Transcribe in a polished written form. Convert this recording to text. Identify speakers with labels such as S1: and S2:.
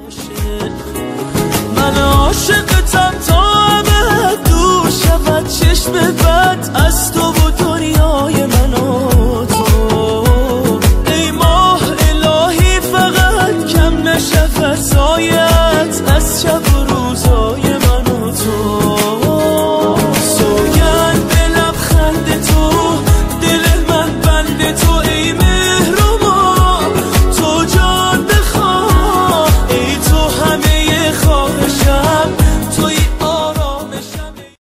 S1: من عاشقتم تا ابد دور شود چشم بد